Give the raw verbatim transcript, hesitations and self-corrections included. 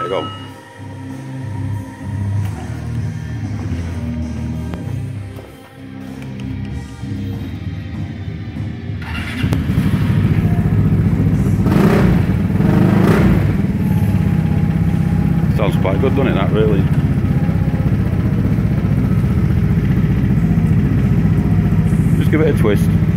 There you go. Sounds quite good, doesn't it, that really? Just give it a twist.